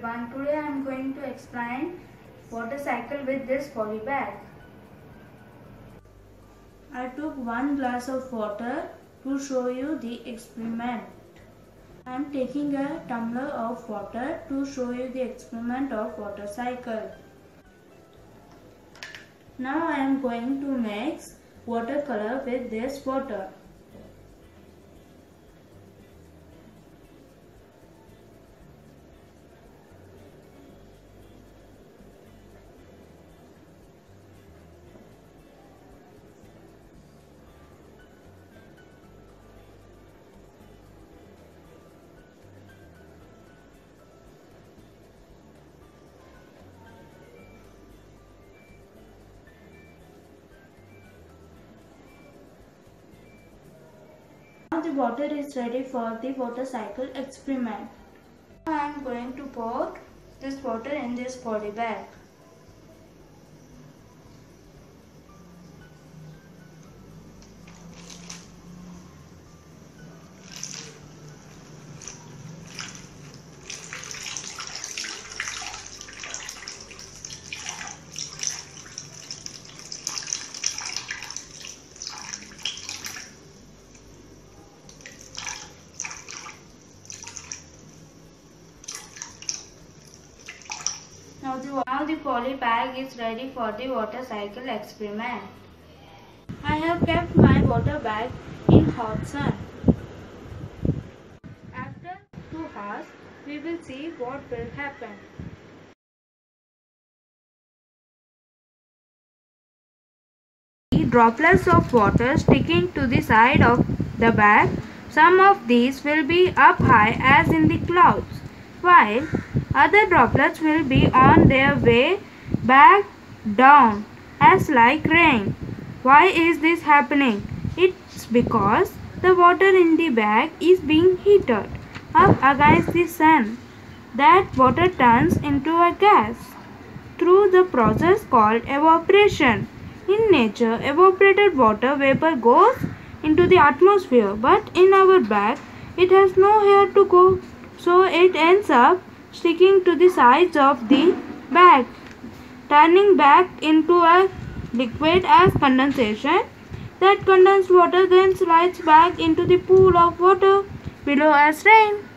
everyone, today I am going to explain water cycle with this poly bag. I took 1 glass of water to show you the experiment. I am taking a tumbler of water to show you the experiment of water cycle. Now I am going to mix watercolor with this water. Now the water is ready for the water cycle experiment. Now I am going to pour this water in this poly bag. Now the poly bag is ready for the water cycle experiment. I have kept my water bag in hot sun. After 2 hours, we will see what will happen. Droplets of water sticking to the side of the bag. Some of these will be up high as in the clouds, while other droplets will be on their way back down as like rain. Why is this happening? It's because the water in the bag is being heated up against the sun. That water turns into a gas through the process called evaporation. In nature, evaporated water vapor goes into the atmosphere, but in our bag it has nowhere to go, so it ends up sticking to the sides of the bag, turning back into a liquid as condensation. That condensed water then slides back into the pool of water below as rain.